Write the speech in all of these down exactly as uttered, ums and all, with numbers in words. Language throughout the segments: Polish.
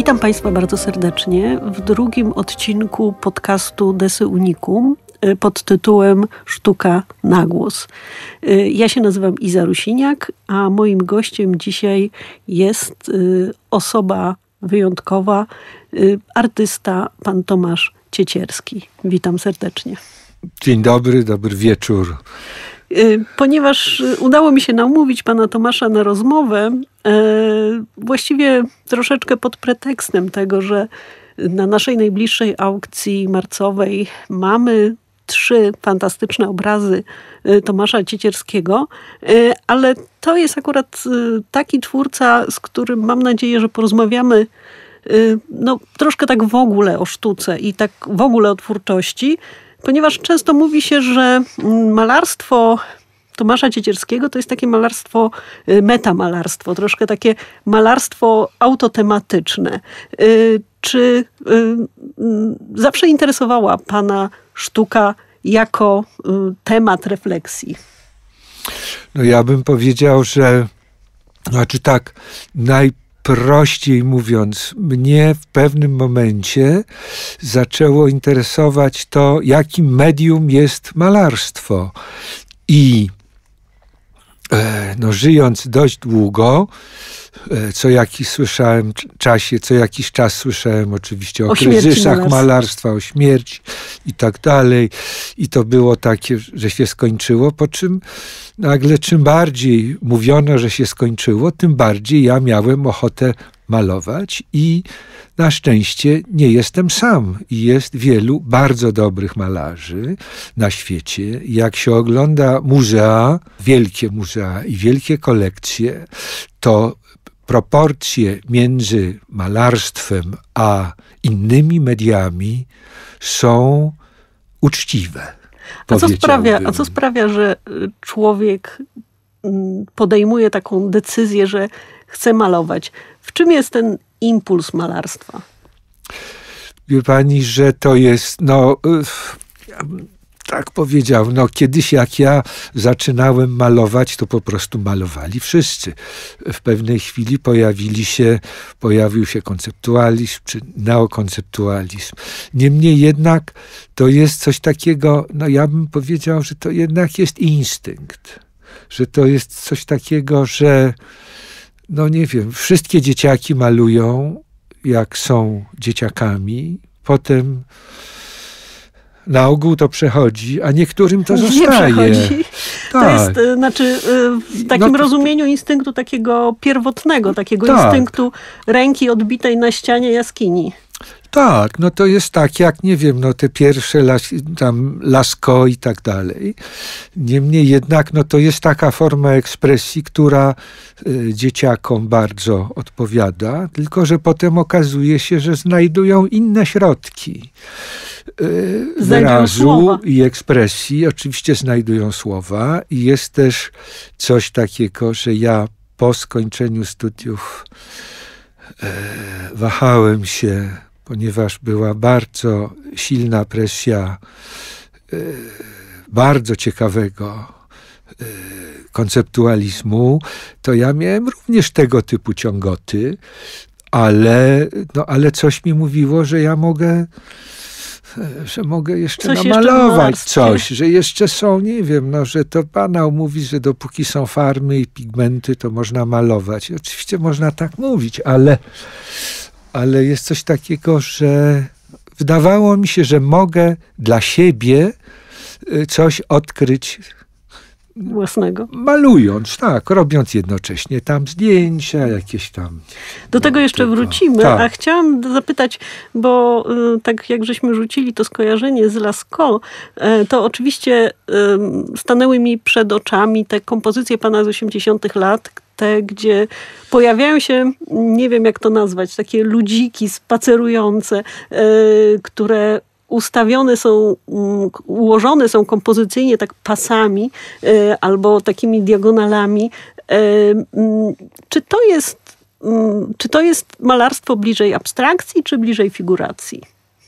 Witam Państwa bardzo serdecznie w drugim odcinku podcastu Desy Unicum pod tytułem Sztuka na głos. Ja się nazywam Iza Rusiniak, a moim gościem dzisiaj jest osoba wyjątkowa, artysta pan Tomasz Ciecierski. Witam serdecznie. Dzień dobry, dobry wieczór. Ponieważ udało mi się namówić pana Tomasza na rozmowę, właściwie troszeczkę pod pretekstem tego, że na naszej najbliższej aukcji marcowej mamy trzy fantastyczne obrazy Tomasza Ciecierskiego, ale to jest akurat taki twórca, z którym mam nadzieję, że porozmawiamy no, troszkę tak w ogóle o sztuce i tak w ogóle o twórczości, ponieważ często mówi się, że malarstwo Tomasza Ciecierskiego to jest takie malarstwo, metamalarstwo, troszkę takie malarstwo autotematyczne. Czy zawsze interesowała pana sztuka jako temat refleksji? No ja bym powiedział, że znaczy tak, najprościej mówiąc, mnie w pewnym momencie zaczęło interesować to, jakim medium jest malarstwo. I no, żyjąc dość długo, co jakiś słyszałem czasie, co jakiś czas słyszałem oczywiście o, o kryzysach malarstwa. malarstwa, o śmierci i tak dalej. I to było takie, że się skończyło, po czym nagle czym bardziej mówiono, że się skończyło, tym bardziej ja miałem ochotę malować i na szczęście nie jestem sam. I jest wielu bardzo dobrych malarzy na świecie. Jak się ogląda muzea, wielkie muzea i wielkie kolekcje, to proporcje między malarstwem a innymi mediami są uczciwe. A co sprawia, a co sprawia, że człowiek podejmuje taką decyzję, że chce malować? W czym jest ten impuls malarstwa? Wie pani, że to jest, no, ja bym tak powiedział, no kiedyś jak ja zaczynałem malować, to po prostu malowali wszyscy. W pewnej chwili pojawili się, pojawił się konceptualizm czy neokonceptualizm. Niemniej jednak to jest coś takiego, no ja bym powiedział, że to jednak jest instynkt. Że to jest coś takiego, że no nie wiem, wszystkie dzieciaki malują, jak są dzieciakami, potem na ogół to przechodzi, a niektórym to nie zostaje. Przechodzi. Tak. To jest, znaczy w takim no, rozumieniu instynktu takiego pierwotnego, takiego tak. instynktu ręki odbitej na ścianie jaskini. Tak, no to jest tak, jak nie wiem, no te pierwsze las, tam Lascaux i tak dalej. Niemniej jednak, no to jest taka forma ekspresji, która y, dzieciakom bardzo odpowiada, tylko że potem okazuje się, że znajdują inne środki y, wyrazu i ekspresji. Oczywiście znajdują słowa i jest też coś takiego, że ja po skończeniu studiów y, wahałem się, ponieważ była bardzo silna presja y, bardzo ciekawego y, konceptualizmu, to ja miałem również tego typu ciągoty, ale, no, ale coś mi mówiło, że ja mogę, że mogę jeszcze coś namalować jeszcze coś, że jeszcze są, nie wiem, no, że to banał mówi, że dopóki są farmy i pigmenty, to można malować. I oczywiście można tak mówić, ale Ale jest coś takiego, że wydawało mi się, że mogę dla siebie coś odkryć własnego. Malując, tak, robiąc jednocześnie tam zdjęcia, jakieś tam. Do tego no, jeszcze tylko. wrócimy, tak. A chciałam zapytać, bo y, tak jak żeśmy rzucili to skojarzenie z Lascaux, y, to oczywiście y, stanęły mi przed oczami te kompozycje pana z osiemdziesiątych lat, te, gdzie pojawiają się, nie wiem jak to nazwać, takie ludziki spacerujące, y, które ustawione są, ułożone są kompozycyjnie tak pasami y, albo takimi diagonalami. Y, y, czy to jest, y, czy to jest malarstwo bliżej abstrakcji, czy bliżej figuracji?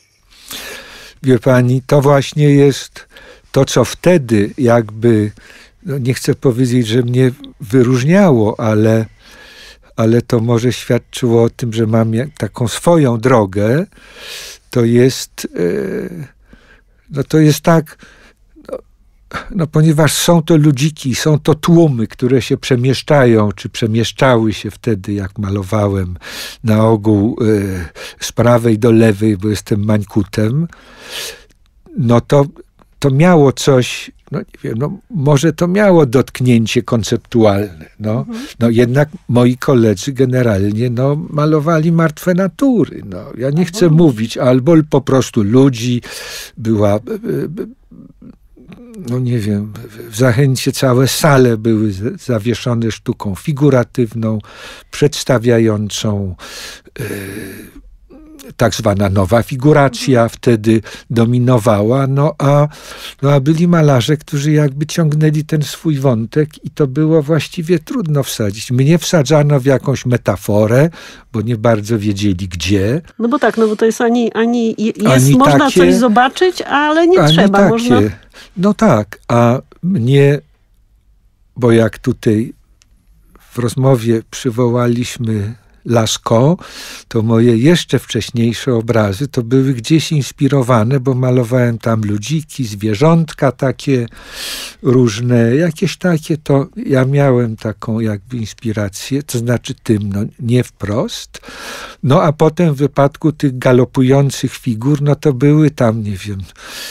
Wie pani, to właśnie jest to, co wtedy jakby, no nie chcę powiedzieć, że mnie wyróżniało, ale ale to może świadczyło o tym, że mam taką swoją drogę. To jest, no to jest tak, no, no ponieważ są to ludziki, są to tłumy, które się przemieszczają, czy przemieszczały się wtedy, jak malowałem na ogół z prawej do lewej, bo jestem mańkutem, no to, to miało coś, no nie wiem, no może to miało dotknięcie konceptualne. No, mhm. no jednak moi koledzy generalnie no, malowali martwe natury. No. Ja nie chcę albo mówić, albo po prostu ludzi. Była, no nie wiem, w Zachęcie całe sale były zawieszone sztuką figuratywną, przedstawiającą yy, tak zwana nowa figuracja wtedy dominowała, no a, no a byli malarze, którzy jakby ciągnęli ten swój wątek i to było właściwie trudno wsadzić. Mnie wsadzano w jakąś metaforę, bo nie bardzo wiedzieli gdzie. No bo tak, no bo to jest ani, ani jest, ani można takie, coś zobaczyć, ale nie ani trzeba. Takie. Można... No tak, a mnie, bo jak tutaj w rozmowie przywołaliśmy Lascaux, to moje jeszcze wcześniejsze obrazy to były gdzieś inspirowane, bo malowałem tam ludziki, zwierzątka takie różne, jakieś takie, to ja miałem taką jakby inspirację, to znaczy tym, no nie wprost. No a potem w wypadku tych galopujących figur, no to były tam, nie wiem,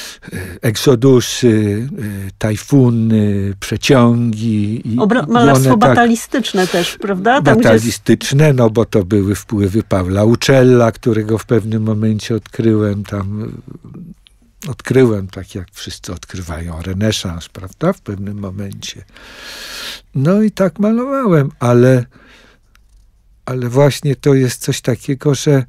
eksodusy, tajfuny, przeciągi. I, Obra- i malarstwo tak, batalistyczne też, prawda? Tam, batalistyczne, gdzie... no bo to były wpływy Pawła Uczella, którego w pewnym momencie odkryłem tam, odkryłem tak jak wszyscy odkrywają renesans, prawda, w pewnym momencie. No i tak malowałem, ale, ale właśnie to jest coś takiego, że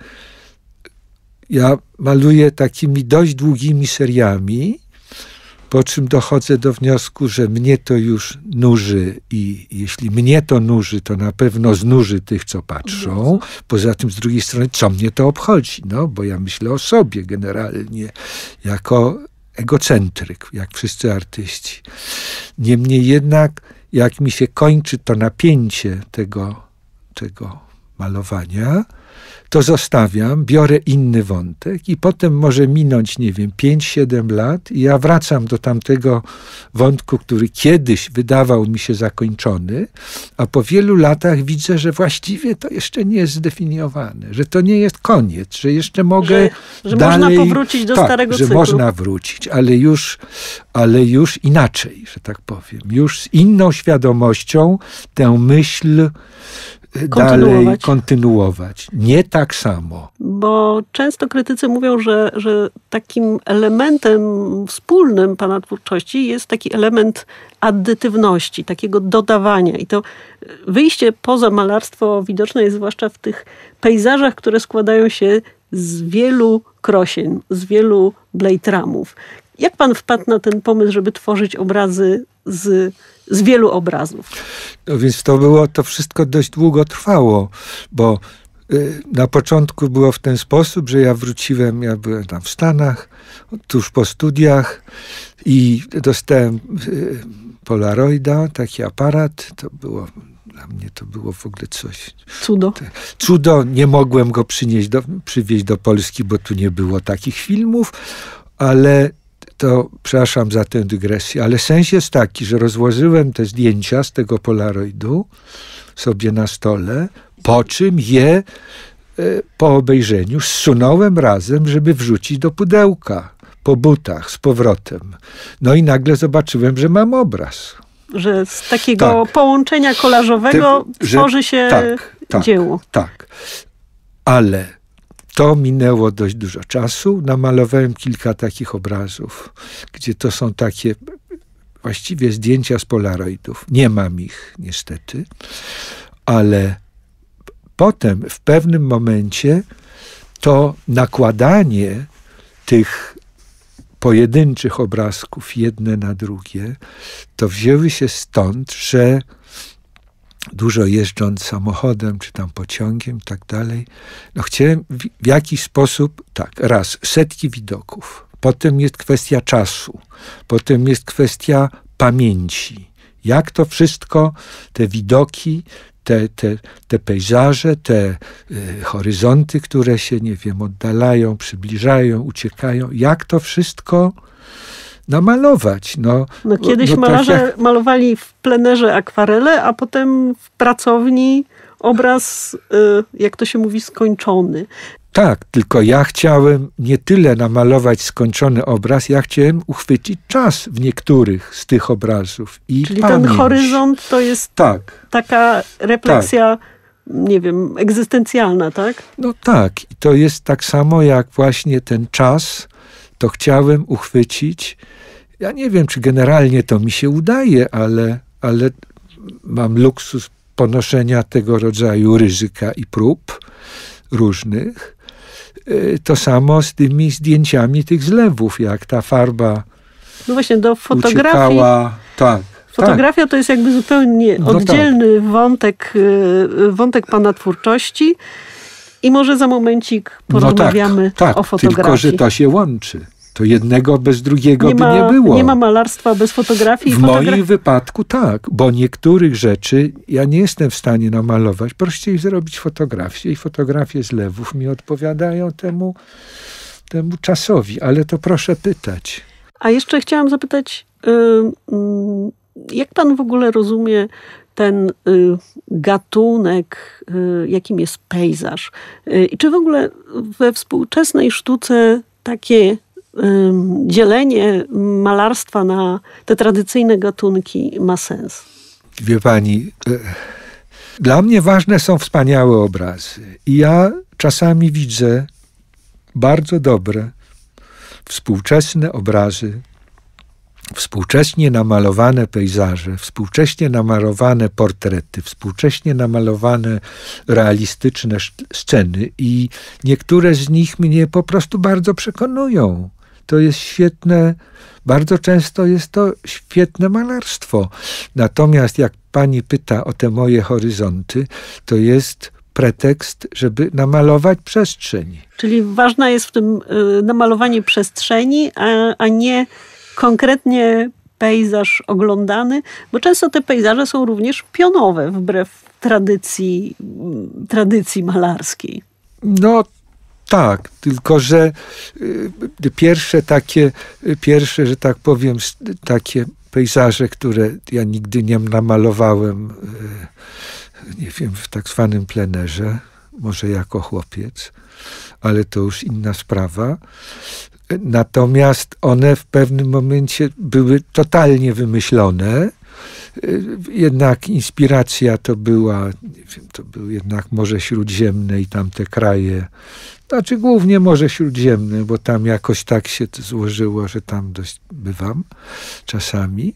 ja maluję takimi dość długimi seriami, po czym dochodzę do wniosku, że mnie to już nuży i jeśli mnie to nuży, to na pewno znuży tych, co patrzą. Poza tym z drugiej strony, co mnie to obchodzi? No, bo ja myślę o sobie generalnie jako egocentryk, jak wszyscy artyści. Niemniej jednak, jak mi się kończy to napięcie tego, tego malowania, to zostawiam, biorę inny wątek i potem może minąć, nie wiem, pięć siedem lat i ja wracam do tamtego wątku, który kiedyś wydawał mi się zakończony, a po wielu latach widzę, że właściwie to jeszcze nie jest zdefiniowane, że to nie jest koniec, że jeszcze mogę że, że dalej... można powrócić do tak, starego że cyklu. można wrócić, ale już, ale już inaczej, że tak powiem. Już z inną świadomością tę myśl kontynuować. dalej kontynuować. Nie tak samo. Bo często krytycy mówią, że, że takim elementem wspólnym pana twórczości jest taki element addytywności, takiego dodawania. I to wyjście poza malarstwo widoczne jest zwłaszcza w tych pejzażach, które składają się z wielu krosien, z wielu blejtramów. Jak pan wpadł na ten pomysł, żeby tworzyć obrazy z, z wielu obrazów? No więc to było, to wszystko dość długo trwało, bo y, na początku było w ten sposób, że ja wróciłem, ja byłem tam w Stanach, tuż po studiach i dostałem y, Polaroida, taki aparat, to było... Dla mnie to było w ogóle coś... Cudo. Cudo. Nie mogłem go przynieść do, przywieźć do Polski, bo tu nie było takich filmów, ale to, przepraszam za tę dygresję, ale sens jest taki, że rozłożyłem te zdjęcia z tego Polaroidu sobie na stole, po czym je po obejrzeniu zsunąłem razem, żeby wrzucić do pudełka po butach z powrotem. No i nagle zobaczyłem, że mam obraz. Że z takiego tak. połączenia kolażowego Te, tworzy że, się tak, tak, dzieło. Tak, ale to minęło dość dużo czasu. Namalowałem kilka takich obrazów, gdzie to są takie właściwie zdjęcia z polaroidów. Nie mam ich niestety, ale potem w pewnym momencie to nakładanie tych pojedynczych obrazków jedne na drugie, to wzięły się stąd, że dużo jeżdżąc samochodem, czy tam pociągiem i tak dalej, no chciałem w, w jakiś sposób, tak, raz, setki widoków, potem jest kwestia czasu, potem jest kwestia pamięci. Jak to wszystko, te widoki, te, te, te pejzaże, te y, horyzonty, które się, nie wiem, oddalają, przybliżają, uciekają. Jak to wszystko namalować? No, no kiedyś no, no malarze tak jak... malowali w plenerze akwarele, a potem w pracowni obraz, jak to się mówi, skończony. Tak, tylko ja chciałem nie tyle namalować skończony obraz, ja chciałem uchwycić czas w niektórych z tych obrazów. I Czyli pamięć. ten horyzont to jest tak. taka refleksja, tak. nie wiem, egzystencjalna, tak? No tak. I to jest tak samo jak właśnie ten czas, to chciałem uchwycić. Ja nie wiem, czy generalnie to mi się udaje, ale, ale mam luksus ponoszenia tego rodzaju ryzyka i prób różnych. To samo z tymi zdjęciami tych zlewów, jak ta farba no właśnie, do fotografii. Uciekała. Tak. Fotografia tak. to jest jakby zupełnie no oddzielny tak. wątek, wątek pana twórczości i może za momencik porozmawiamy no tak, tak, o fotografii. Tylko, że to się łączy. To jednego bez drugiego nie by ma, nie było. Nie ma malarstwa bez fotografii. W fotogra- moim wypadku tak, bo niektórych rzeczy ja nie jestem w stanie namalować. Prościej zrobić fotografię i fotografie zlewów mi odpowiadają temu, temu czasowi. Ale to proszę pytać. A jeszcze chciałam zapytać, jak pan w ogóle rozumie ten gatunek, jakim jest pejzaż? I czy w ogóle we współczesnej sztuce takie dzielenie malarstwa na te tradycyjne gatunki ma sens? Wie pani, dla mnie ważne są wspaniałe obrazy. I ja czasami widzę bardzo dobre, współczesne obrazy, współcześnie namalowane pejzaże, współcześnie namalowane portrety, współcześnie namalowane realistyczne sceny i niektóre z nich mnie po prostu bardzo przekonują. To jest świetne, bardzo często jest to świetne malarstwo. Natomiast jak pani pyta o te moje horyzonty, to jest pretekst, żeby namalować przestrzeń. Czyli ważna jest w tym y, namalowanie przestrzeni, a, a nie konkretnie pejzaż oglądany, bo często te pejzaże są również pionowe, wbrew tradycji, tradycji malarskiej. No tak, tylko że y, pierwsze takie, pierwsze, że tak powiem, takie pejzaże, które ja nigdy nie namalowałem, y, nie wiem, w tak zwanym plenerze, może jako chłopiec, ale to już inna sprawa. Natomiast one w pewnym momencie były totalnie wymyślone. Jednak inspiracja to była, nie wiem, to był jednak Morze Śródziemne i tamte kraje. Znaczy głównie Morze Śródziemne, bo tam jakoś tak się to złożyło, że tam dość bywam czasami.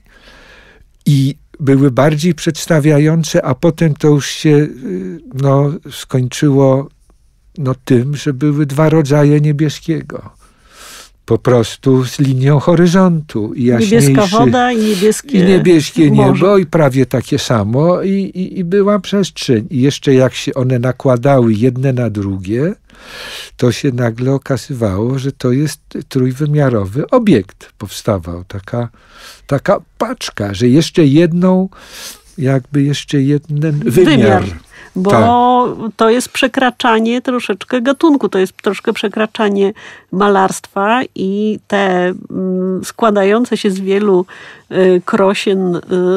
I były bardziej przedstawiające, a potem to już się no, skończyło no, tym, że były dwa rodzaje niebieskiego. Po prostu z linią horyzontu. I niebieska woda i niebieskie, i niebieskie morze. niebo i prawie takie samo i, i, i była przestrzeń. I jeszcze jak się one nakładały jedne na drugie, to się nagle okazywało, że to jest trójwymiarowy obiekt. Powstawał taka, taka paczka, że jeszcze jedną, jakby jeszcze jeden wymiar. wymiar. Bo tak. to jest przekraczanie troszeczkę gatunku, to jest troszkę przekraczanie malarstwa i te mm, składające się z wielu y, krosien y,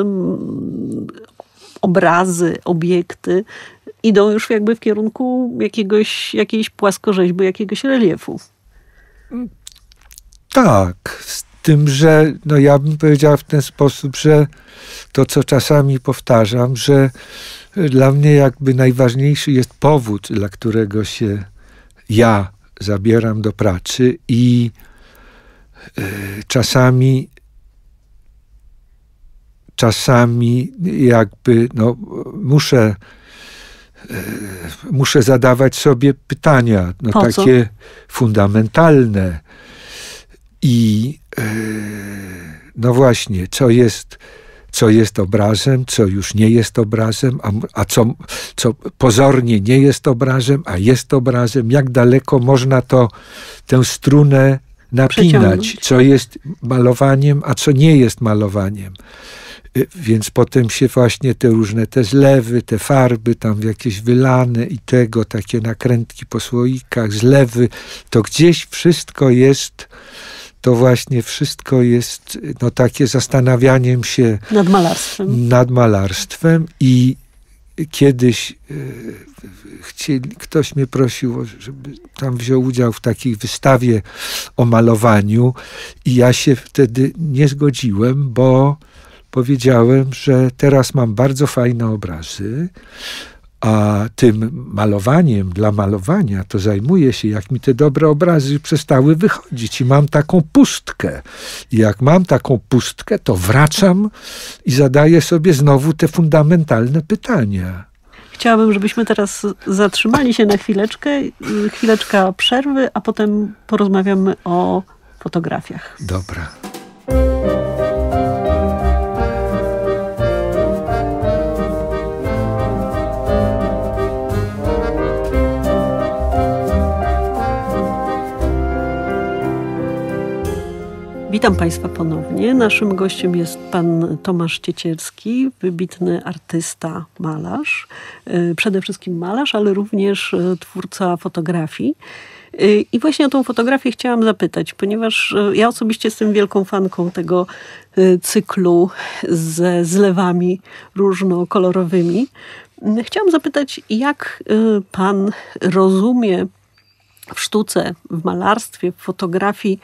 obrazy, obiekty idą już jakby w kierunku jakiegoś, jakiejś płaskorzeźby, jakiegoś reliefu. Tak, z tym, że no ja bym powiedział w ten sposób, że to, co czasami powtarzam, że dla mnie jakby najważniejszy jest powód, dla którego się ja zabieram do pracy i y, czasami czasami jakby no, muszę y, muszę zadawać sobie pytania, no po takie co? fundamentalne i y, no właśnie, co jest co jest obrazem, co już nie jest obrazem, a, a co, co pozornie nie jest obrazem, a jest obrazem. Jak daleko można to, tę strunę napinać, co jest malowaniem, a co nie jest malowaniem. Więc potem się właśnie te różne te zlewy, te farby tam jakieś wylane i tego, takie nakrętki po słoikach, zlewy, to gdzieś wszystko jest, to właśnie wszystko jest no takie zastanawianiem się nad malarstwem. Nad malarstwem i kiedyś e, chcieli, ktoś mnie prosił, żeby tam wziął udział w takiej wystawie o malowaniu i ja się wtedy nie zgodziłem, bo powiedziałem, że teraz mam bardzo fajne obrazy, a tym malowaniem dla malowania to zajmuję się, jak mi te dobre obrazy przestały wychodzić i mam taką pustkę. I jak mam taką pustkę, to wracam i zadaję sobie znowu te fundamentalne pytania. Chciałabym, żebyśmy teraz zatrzymali się na chwileczkę, chwileczka przerwy, a potem porozmawiamy o fotografiach. Dobra. Witam Państwa ponownie. Naszym gościem jest pan Tomasz Ciecielski, wybitny artysta, malarz. Przede wszystkim malarz, ale również twórca fotografii. I właśnie o tą fotografię chciałam zapytać, ponieważ ja osobiście jestem wielką fanką tego cyklu ze zlewami różnokolorowymi. Chciałam zapytać, jak pan rozumie w sztuce, w malarstwie, w fotografii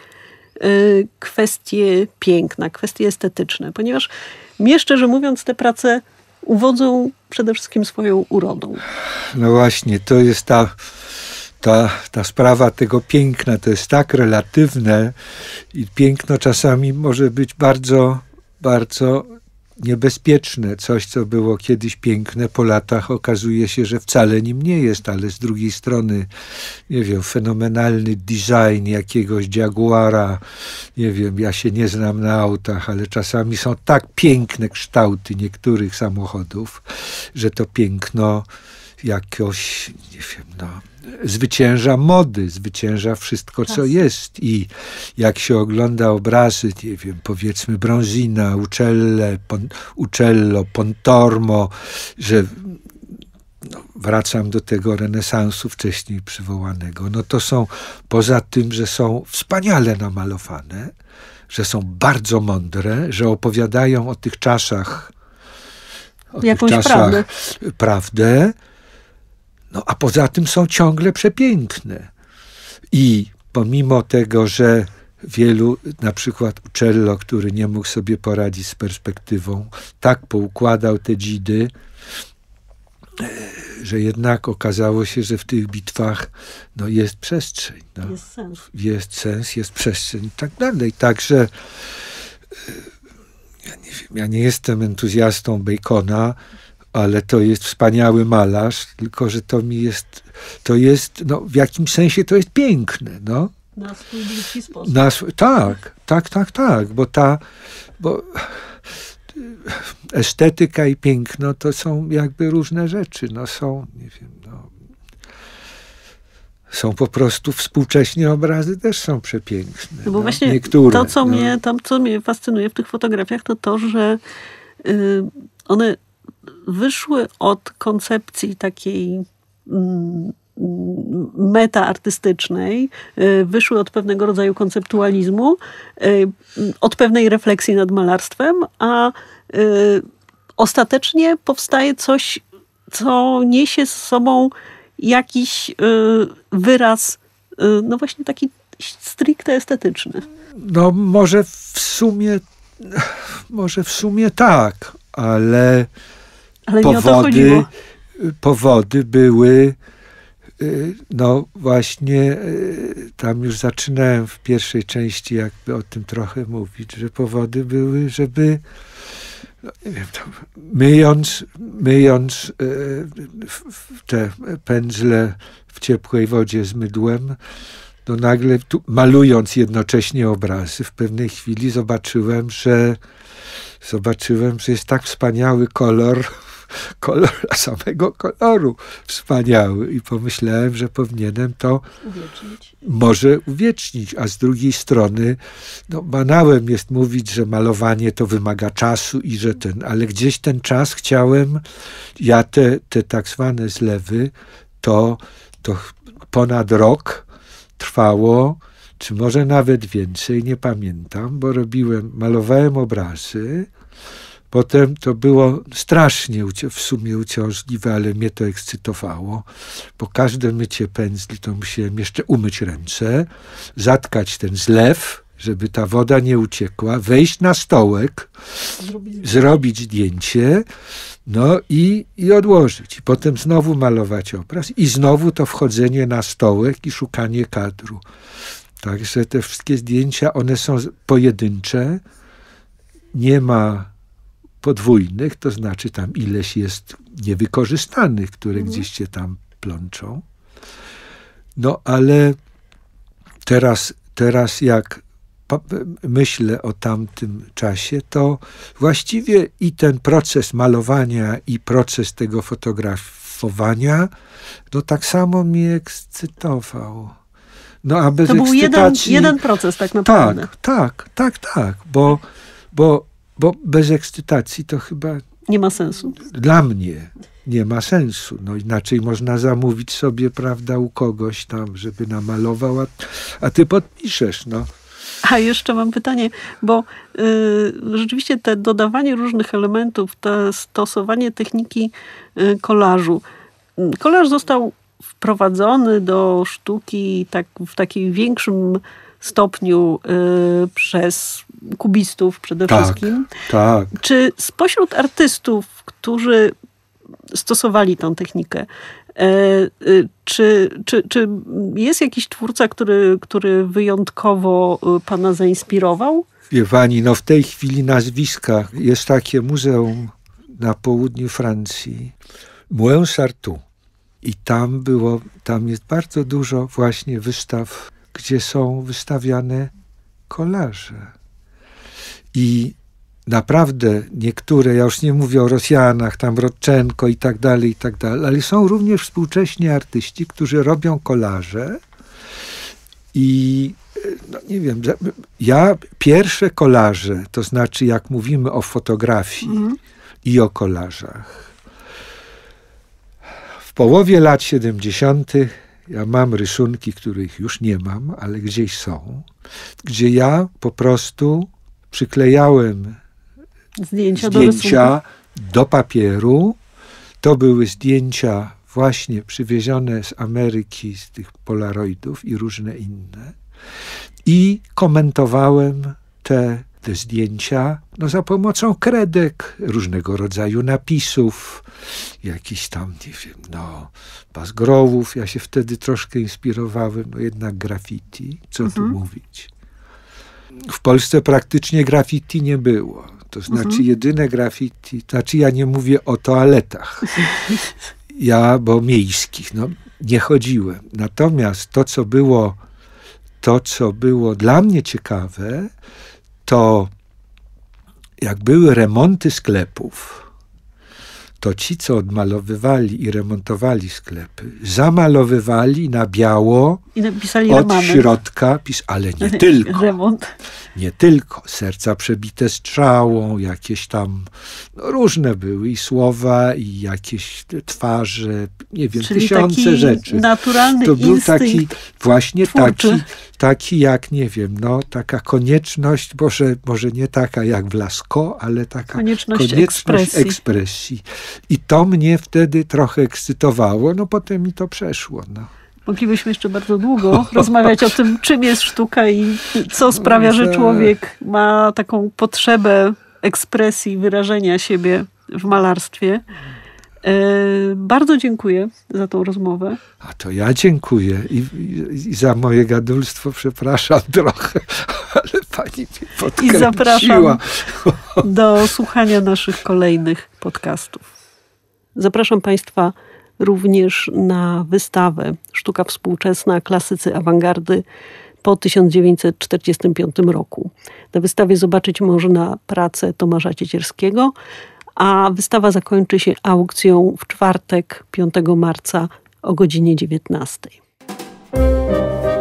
kwestie piękna, kwestie estetyczne, ponieważ mnie, szczerze mówiąc, te prace uwodzą przede wszystkim swoją urodą. No właśnie, to jest ta, ta, ta sprawa tego piękna, to jest tak relatywne i piękno czasami może być bardzo, bardzo niebezpieczne. Coś, co było kiedyś piękne, po latach okazuje się, że wcale nim nie jest, ale z drugiej strony, nie wiem, fenomenalny design jakiegoś Jaguara, nie wiem, ja się nie znam na autach, ale czasami są tak piękne kształty niektórych samochodów, że to piękno jakoś, nie wiem, no, zwycięża mody, zwycięża wszystko, co jest. I jak się ogląda obrazy, nie wiem, powiedzmy Bronzina, Ucelle, Pon, Uccello, Pontormo, że no, wracam do tego renesansu wcześniej przywołanego, no to są, poza tym, że są wspaniale namalowane, że są bardzo mądre, że opowiadają o tych czasach, o jakąś tych czasach prawdę. prawdę. No a poza tym są ciągle przepiękne. I pomimo tego, że wielu, na przykład Uccello, który nie mógł sobie poradzić z perspektywą, tak poukładał te dzidy, że jednak okazało się, że w tych bitwach no, jest przestrzeń. No. Jest sens. Jest sens, jest przestrzeń i tak dalej. Także ja nie wiem, ja nie jestem entuzjastą Bacona, ale to jest wspaniały malarz, tylko że to mi jest, to jest, no w jakimś sensie to jest piękne, no. Na swój bliski sposób. Na swój, tak, tak, tak, tak, bo ta, bo estetyka i piękno to są jakby różne rzeczy, no są, nie wiem, no, są po prostu współcześnie obrazy też są przepiękne. No bo no, właśnie niektóre, to, co, no. mnie, to, co mnie fascynuje w tych fotografiach, to to, że y, one wyszły od koncepcji takiej mm, metaartystycznej, wyszły od pewnego rodzaju konceptualizmu, od pewnej refleksji nad malarstwem, a ostatecznie powstaje coś, co niesie z sobą jakiś wyraz, no właśnie taki stricte estetyczny. No może w sumie, może w sumie tak, ale, ale powody, nie o to chodziło. powody były, no właśnie tam już zaczynałem w pierwszej części jakby o tym trochę mówić, że powody były, żeby no nie wiem, myjąc, myjąc te pędzle w ciepłej wodzie z mydłem, no nagle tu, malując jednocześnie obrazy, w pewnej chwili zobaczyłem, że zobaczyłem, że jest tak wspaniały kolor kolor samego koloru wspaniały i pomyślałem, że powinienem to uwiecznić. może uwiecznić, a z drugiej strony no, banałem jest mówić, że malowanie to wymaga czasu i że ten, ale gdzieś ten czas chciałem, ja te, te tak zwane zlewy, to, to ponad rok trwało, czy może nawet więcej, nie pamiętam, bo robiłem, malowałem obrazy. Potem to było strasznie w sumie uciążliwe, ale mnie to ekscytowało, bo każde mycie pędzli to musiałem jeszcze umyć ręce, zatkać ten zlew, żeby ta woda nie uciekła, wejść na stołek, zrobić, zrobić zdjęcie, no i, i odłożyć. I potem znowu malować obraz i znowu to wchodzenie na stołek i szukanie kadru. Także te wszystkie zdjęcia, one są pojedyncze, nie ma podwójnych, to znaczy tam ileś jest niewykorzystanych, które mhm. gdzieś się tam plączą. No ale teraz, teraz jak myślę o tamtym czasie, to właściwie i ten proces malowania, i proces tego fotografowania, no tak samo mnie ekscytował. No, a bez to był ekscytacji... jeden, jeden proces tak naprawdę. Tak, tak, tak, tak, bo, bo, bo bez ekscytacji to chyba... Nie ma sensu. Dla mnie nie ma sensu. No inaczej można zamówić sobie, prawda, u kogoś tam, żeby namalował, a, a ty podpiszesz, no. A jeszcze mam pytanie, bo y, rzeczywiście te dodawanie różnych elementów, to stosowanie techniki y, kolażu. Kolaż został wprowadzony do sztuki tak, w takim większym stopniu y, przez kubistów przede tak, wszystkim. Tak. Czy spośród artystów, którzy stosowali tę technikę, y, y, czy, czy, czy jest jakiś twórca, który, który wyjątkowo pana zainspirował? Wie pani, no w tej chwili nazwiska. Jest takie muzeum na południu Francji, Mouin Sartoux. I tam było, tam jest bardzo dużo właśnie wystaw, gdzie są wystawiane kolaże. I naprawdę niektóre, ja już nie mówię o Rosjanach, tam Rodczenko i tak dalej, i tak dalej, ale są również współcześni artyści, którzy robią kolaże i no nie wiem, ja pierwsze kolaże, to znaczy jak mówimy o fotografii mm. i o kolażach, w połowie lat siedemdziesiątych ja mam rysunki, których już nie mam, ale gdzieś są, gdzie ja po prostu przyklejałem zdjęcia, zdjęcia do, do papieru. To były zdjęcia właśnie przywiezione z Ameryki, z tych polaroidów i różne inne. I komentowałem te, te zdjęcia no, za pomocą kredek, różnego rodzaju napisów, jakichś tam, nie wiem, no, Basgrowów. Ja się wtedy troszkę inspirowałem, no jednak graffiti, co mhm. tu mówić. W Polsce praktycznie graffiti nie było. To znaczy mhm. jedyne graffiti, to znaczy ja nie mówię o toaletach. Ja, bo miejskich, no, nie chodziłem. Natomiast to, co było, to, co było dla mnie ciekawe, to jak były remonty sklepów, to ci, co odmalowywali i remontowali sklepy, zamalowywali na biało i napisali od remament. Środka, pis, ale nie tylko. Remont. Nie tylko. Serca przebite strzałą, jakieś tam no, różne były i słowa, i jakieś twarze, nie wiem, czyli tysiące taki rzeczy. Naturalny to był taki, właśnie twórczy. taki, taki jak, nie wiem, no, taka konieczność, może, może nie taka jak w Lascaux, ale taka konieczność, konieczność ekspresji. ekspresji. I to mnie wtedy trochę ekscytowało, no potem mi to przeszło. No. Moglibyśmy jeszcze bardzo długo rozmawiać o tym, czym jest sztuka i co sprawia, że człowiek ma taką potrzebę ekspresji, wyrażenia siebie w malarstwie. E, bardzo dziękuję za tą rozmowę. A to ja dziękuję i, i, i za moje gadulstwo przepraszam trochę, ale pani mnie podkręciła. I zapraszam do słuchania naszych kolejnych podcastów. Zapraszam Państwa również na wystawę Sztuka współczesna, klasycy awangardy po tysiąc dziewięćset czterdziestym piątym roku. Na wystawie zobaczyć można pracę Tomasza Ciecierskiego, a wystawa zakończy się aukcją w czwartek, piątego marca o godzinie dziewiętnastej.